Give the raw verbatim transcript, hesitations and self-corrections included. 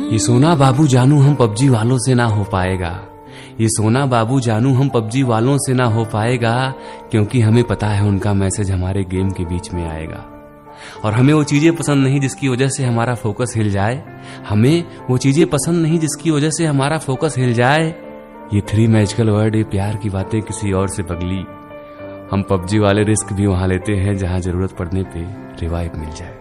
ये सोना बाबू जानू हम पबजी वालों से ना हो पाएगा, ये सोना बाबू जानू हम पबजी वालों से ना हो पाएगा, क्योंकि हमें पता है उनका मैसेज हमारे गेम के बीच में आएगा। और हमें वो चीजें पसंद नहीं जिसकी वजह से हमारा फोकस हिल जाए, हमें वो चीजें पसंद नहीं जिसकी वजह से हमारा फोकस हिल जाए। ये थ्री मैजिकल वर्ड, ये प्यार की बातें किसी और से पगली। हम पबजी वाले रिस्क भी वहां लेते हैं जहां जरूरत पड़ने पे रिवाइव मिल जाए।